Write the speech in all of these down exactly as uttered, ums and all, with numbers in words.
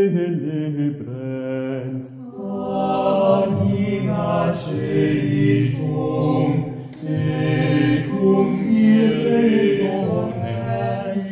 celebrant. Domina celitum, tecum ire sonet,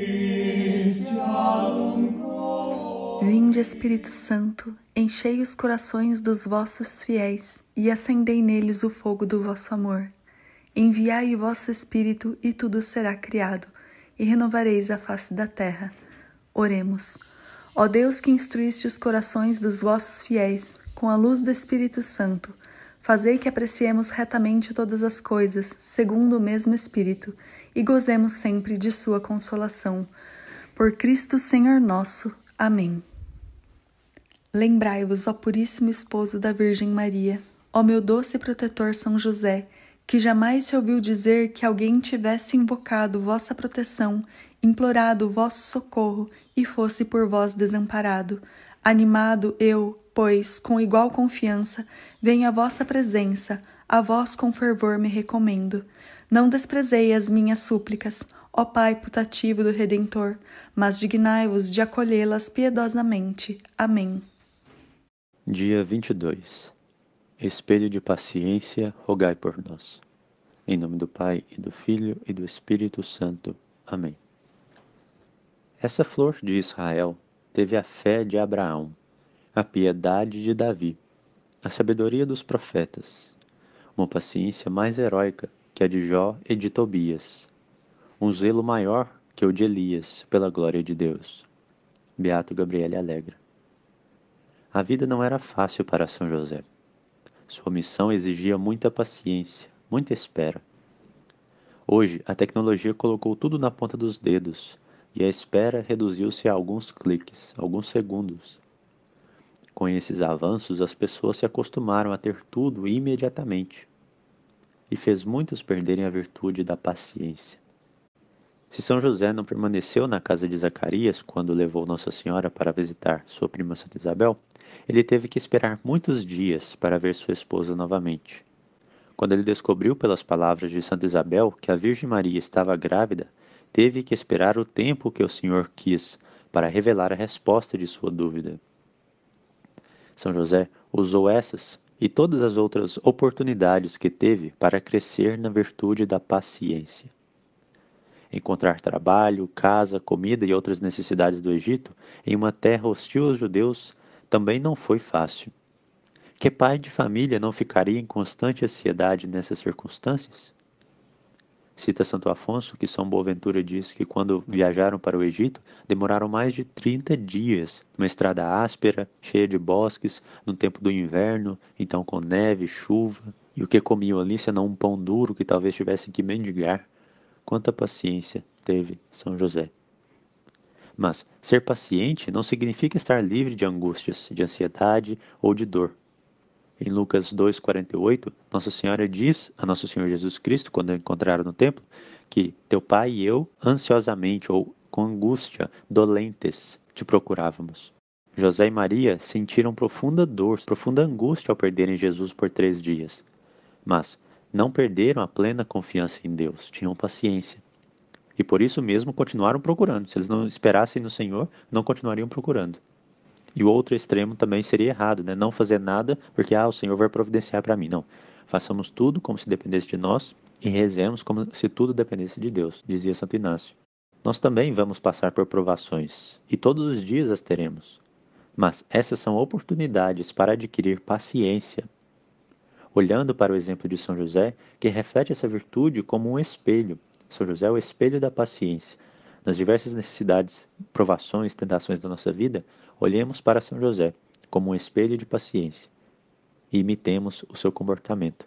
Christianum cor. Vinde, Espírito Santo, enchei os corações dos vossos fiéis e acendei neles o fogo do vosso amor. Enviai o vosso Espírito e tudo será criado, e renovareis a face da terra. Oremos. Ó Deus, que instruíste os corações dos vossos fiéis com a luz do Espírito Santo, fazei que apreciemos retamente todas as coisas, segundo o mesmo Espírito, e gozemos sempre de sua consolação. Por Cristo Senhor nosso. Amém. Lembrai-vos, ó Puríssimo Esposo da Virgem Maria, ó meu doce protetor São José, que jamais se ouviu dizer que alguém tivesse invocado vossa proteção, implorado vosso socorro e fosse por vós desamparado. Animado eu, pois, com igual confiança, venho à vossa presença, a vós com fervor me recomendo. Não desprezei as minhas súplicas, ó Pai putativo do Redentor, mas dignai-vos de acolhê-las piedosamente. Amém. Dia vinte e dois. Espelho de paciência, rogai por nós. Em nome do Pai, e do Filho, e do Espírito Santo. Amém. Essa flor de Israel teve a fé de Abraão, a piedade de Davi, a sabedoria dos profetas, uma paciência mais heróica que a de Jó e de Tobias, um zelo maior que o de Elias pela glória de Deus. Beato Gabriele Alegra. A vida não era fácil para São José. Sua missão exigia muita paciência, muita espera. Hoje, a tecnologia colocou tudo na ponta dos dedos e a espera reduziu-se a alguns cliques, alguns segundos. Com esses avanços, as pessoas se acostumaram a ter tudo imediatamente e fez muitos perderem a virtude da paciência. Se São José não permaneceu na casa de Zacarias quando levou Nossa Senhora para visitar sua prima Santa Isabel, ele teve que esperar muitos dias para ver sua esposa novamente. Quando ele descobriu pelas palavras de Santa Isabel que a Virgem Maria estava grávida, teve que esperar o tempo que o Senhor quis para revelar a resposta de sua dúvida. São José usou essas e todas as outras oportunidades que teve para crescer na virtude da paciência. Encontrar trabalho, casa, comida e outras necessidades do Egito em uma terra hostil aos judeus também não foi fácil. Que pai de família não ficaria em constante ansiedade nessas circunstâncias? Cita Santo Afonso que São Boaventura diz que quando viajaram para o Egito, demoraram mais de trinta dias, numa estrada áspera, cheia de bosques, no tempo do inverno, então com neve, chuva, e o que comiam ali senão um pão duro que talvez tivessem que mendigar. Quanta paciência teve São José. Mas ser paciente não significa estar livre de angústias, de ansiedade ou de dor. Em Lucas dois, quarenta e oito, Nossa Senhora diz a Nosso Senhor Jesus Cristo, quando a encontraram no templo, que teu pai e eu, ansiosamente ou com angústia, dolentes, te procurávamos. José e Maria sentiram profunda dor, profunda angústia ao perderem Jesus por três dias. Mas não perderam a plena confiança em Deus, tinham paciência. E por isso mesmo continuaram procurando. Se eles não esperassem no Senhor, não continuariam procurando. E o outro extremo também seria errado, né? Não fazer nada porque ah, o Senhor vai providenciar para mim. Não. Façamos tudo como se dependesse de nós e rezemos como se tudo dependesse de Deus, dizia Santo Inácio. Nós também vamos passar por provações, e todos os dias as teremos. Mas essas são oportunidades para adquirir paciência. Olhando para o exemplo de São José, que reflete essa virtude como um espelho. São José é o espelho da paciência. Nas diversas necessidades, provações, tentações da nossa vida, olhemos para São José como um espelho de paciência e imitemos o seu comportamento.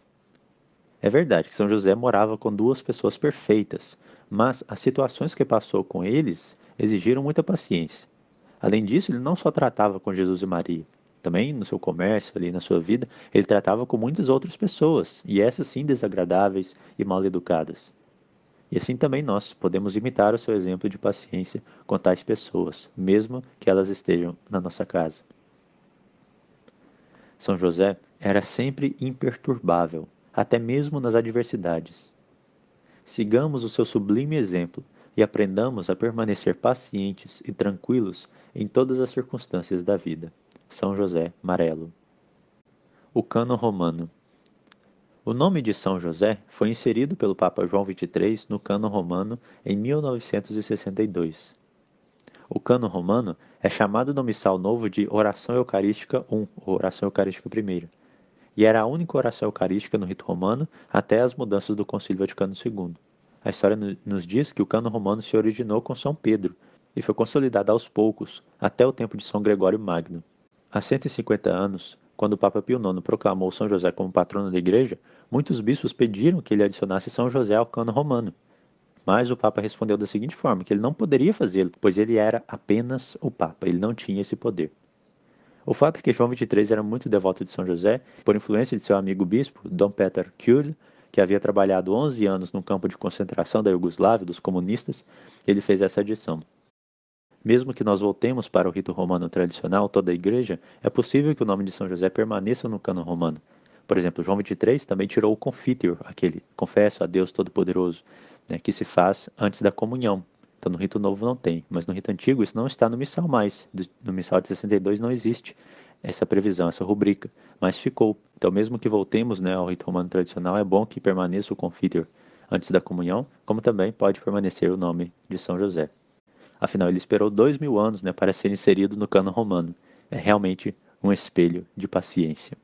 É verdade que São José morava com duas pessoas perfeitas, mas as situações que passou com eles exigiram muita paciência. Além disso, ele não só tratava com Jesus e Maria, também no seu comércio, ali na sua vida, ele tratava com muitas outras pessoas, e essas sim desagradáveis e mal educadas. E assim também nós podemos imitar o seu exemplo de paciência com tais pessoas, mesmo que elas estejam na nossa casa. São José era sempre imperturbável, até mesmo nas adversidades. Sigamos o seu sublime exemplo, e aprendamos a permanecer pacientes e tranquilos em todas as circunstâncias da vida. São José Marelo. O cânon romano. O nome de São José foi inserido pelo Papa João vinte e três no cânon romano em mil novecentos e sessenta e dois. O cânon romano é chamado no missal novo de Oração Eucarística I, ou Oração Eucarística I, e era a única oração eucarística no rito romano até as mudanças do Concílio Vaticano segundo. A história nos diz que o cânon romano se originou com São Pedro e foi consolidado aos poucos até o tempo de São Gregório Magno. Há cento e cinquenta anos, quando o Papa Pio nono proclamou São José como patrono da Igreja, muitos bispos pediram que ele adicionasse São José ao cânon romano. Mas o Papa respondeu da seguinte forma, que ele não poderia fazê-lo, pois ele era apenas o Papa, ele não tinha esse poder. O fato é que João vinte e três era muito devoto de São José, por influência de seu amigo bispo, Dom Peter Kuhl, que havia trabalhado onze anos no campo de concentração da Iugoslávia, dos comunistas, ele fez essa adição. Mesmo que nós voltemos para o rito romano tradicional, toda a Igreja, é possível que o nome de São José permaneça no cânon romano. Por exemplo, João vinte e três também tirou o Confiteor, aquele confesso a Deus Todo-Poderoso, né, que se faz antes da comunhão. Então no rito novo não tem, mas no rito antigo isso não está no missal mais. No missal de sessenta e dois não existe essa previsão, essa rubrica, mas ficou. Então mesmo que voltemos, né, ao rito romano tradicional, é bom que permaneça o Confiteor antes da comunhão, como também pode permanecer o nome de São José. Afinal, ele esperou dois mil anos, né, para ser inserido no cânon romano. É realmente um espelho de paciência.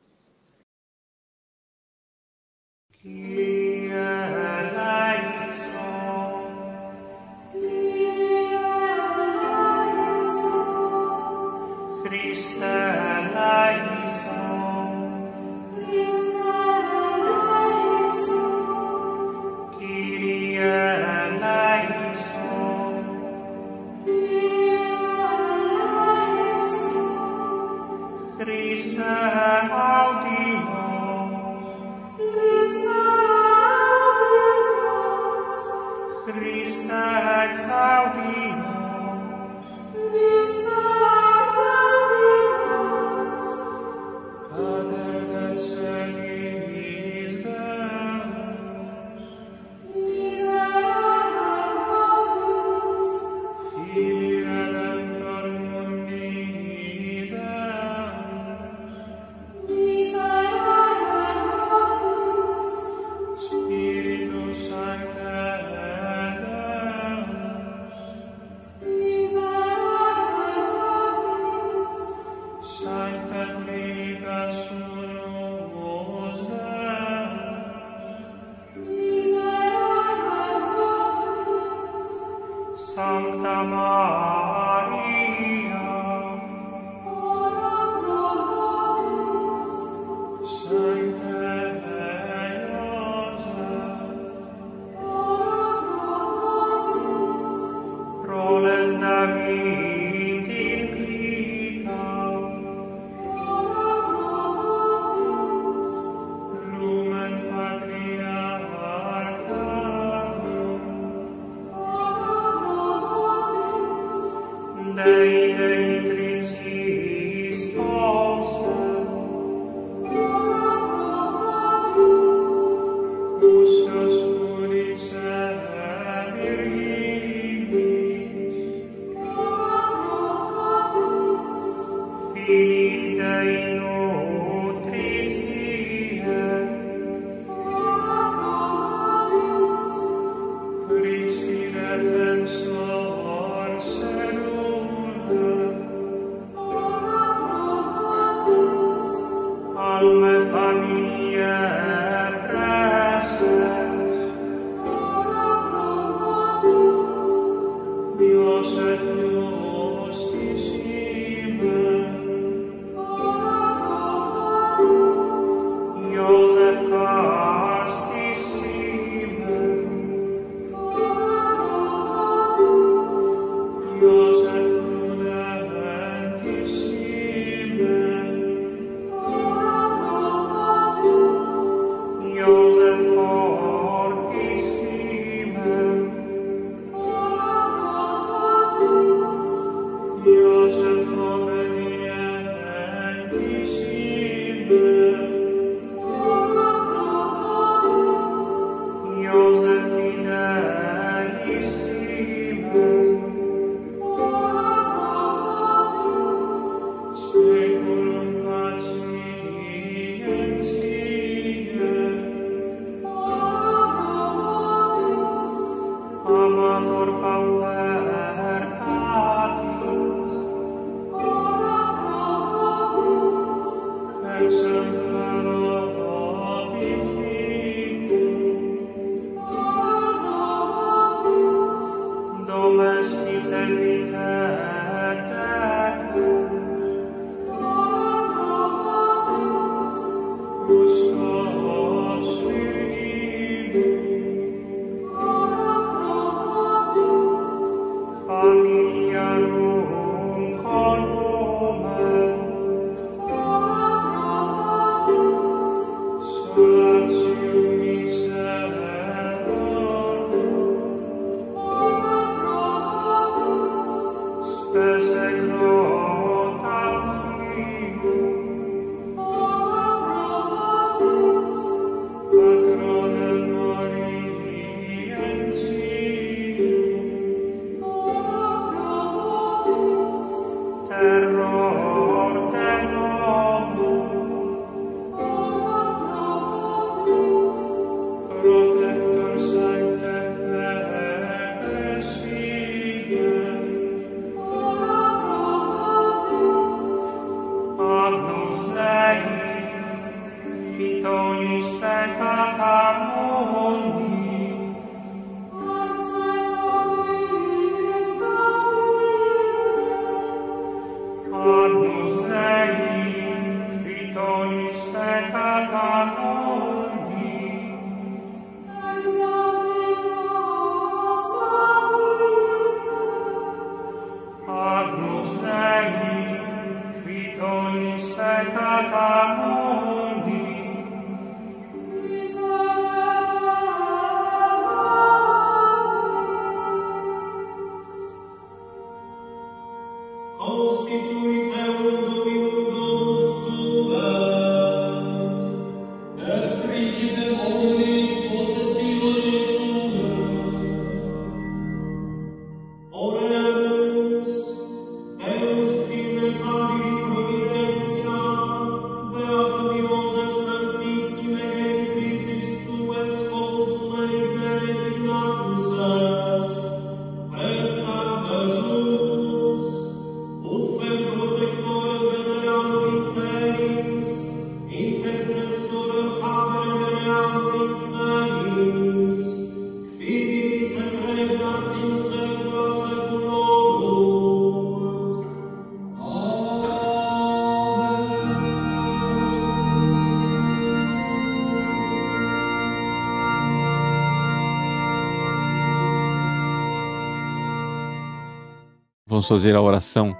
Vamos fazer a oração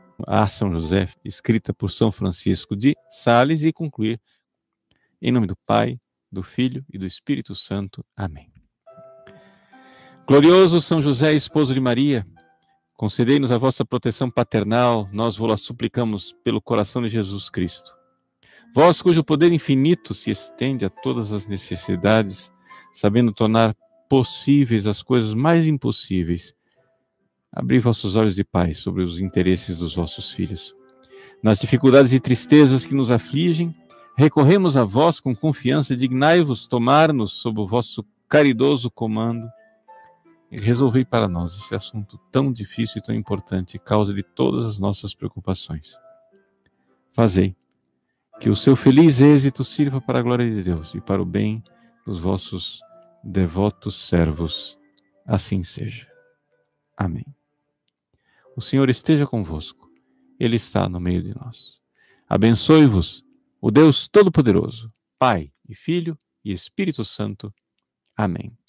a São José, escrita por São Francisco de Sales, e concluir em nome do Pai, do Filho e do Espírito Santo. Amém. Glorioso São José, esposo de Maria, concedei-nos a vossa proteção paternal, nós vos suplicamos pelo coração de Jesus Cristo. Vós, cujo poder infinito se estende a todas as necessidades, sabendo tornar possíveis as coisas mais impossíveis, abri vossos olhos de paz sobre os interesses dos vossos filhos. Nas dificuldades e tristezas que nos afligem, recorremos a vós com confiança, dignai-vos tomar-nos sob o vosso caridoso comando e resolvei para nós esse assunto tão difícil e tão importante, causa de todas as nossas preocupações. Fazei que o seu feliz êxito sirva para a glória de Deus e para o bem dos vossos devotos servos. Assim seja. Amém. O Senhor esteja convosco. Ele está no meio de nós. Abençoe-vos o Deus Todo-Poderoso, Pai e Filho e Espírito Santo. Amém.